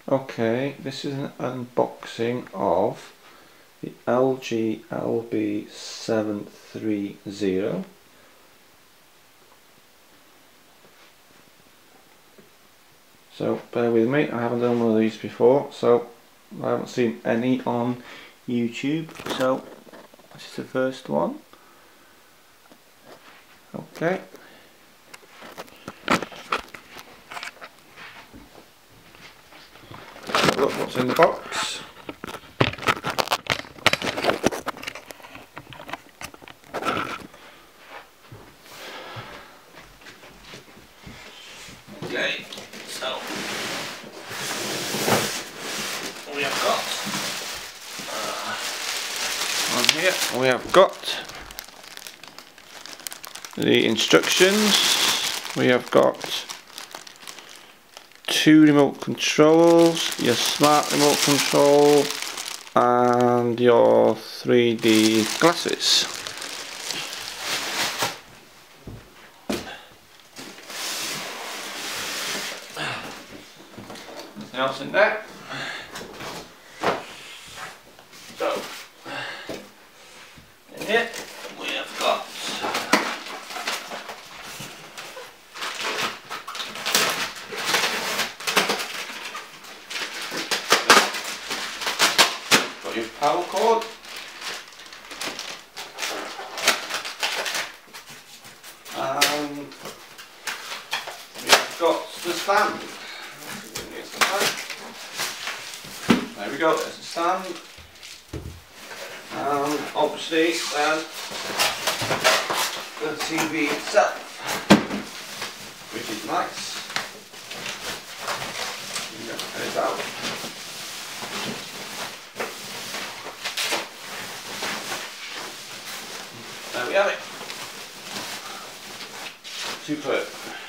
Okay, this is an unboxing of the LG LB42730. So bear with me, I haven't done one of these before, so I haven't seen any on YouTube, so this is the first one. Okay. Look what's in the box. Okay, so we have got on here we have got the instructions. We have got two remote controls, your smart remote control and your 3D glasses. Nothing else in there. So in here we have got your power cord, and we've got the stand. There we go, there's the stand, and obviously then the TV itself, which is nice. You can get it out. There we have it. Superb.